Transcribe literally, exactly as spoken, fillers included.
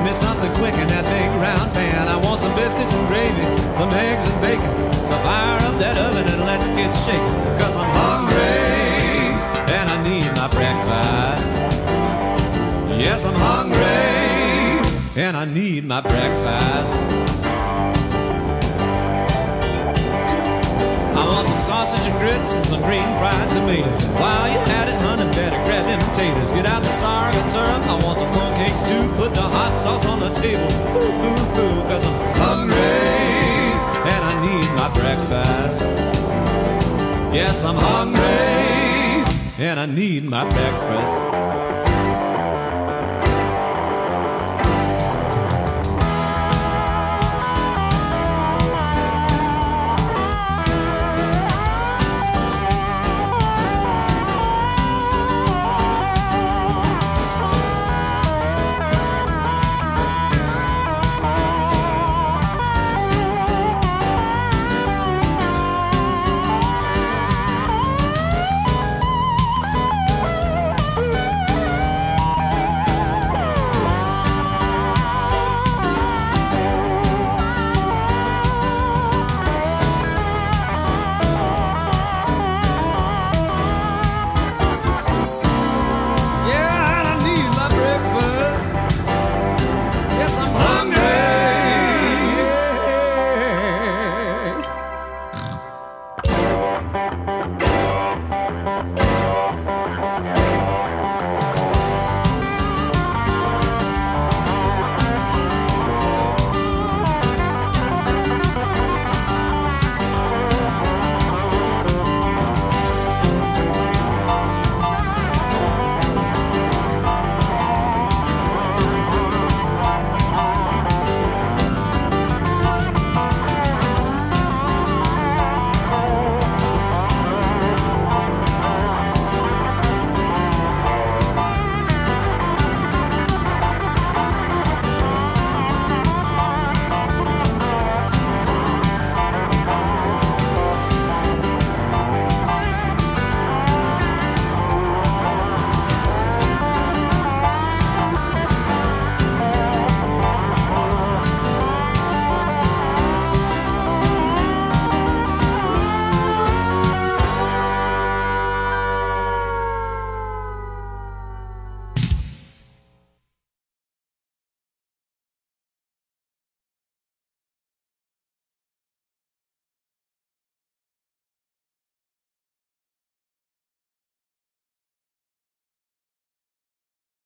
me something quick in that big round pan. I want some biscuits and gravy, some eggs and bacon. So fire up that oven and let's get shaking. Cause I'm hungry and I need my breakfast. Yes, I'm hungry and I need my breakfast. I want some sausage and grits and some green fried tomatoes. And while you're at it, honey, better grab them potatoes. Get out the sorghum syrup, I want some corn cakes too. Put the hot sauce on the table, ooh, ooh, ooh. Cause I'm hungry and I need my breakfast. Yes, I'm hungry and I need my breakfast.